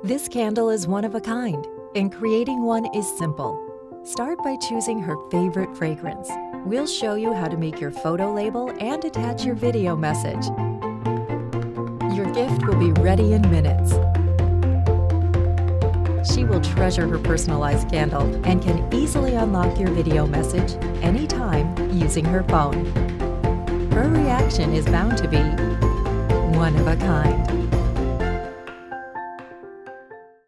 This candle is one of a kind, and creating one is simple. Start by choosing her favorite fragrance. We'll show you how to make your photo label and attach your video message. Your gift will be ready in minutes. She will treasure her personalized candle and can easily unlock your video message anytime using her phone. Her reaction is bound to be one of a kind.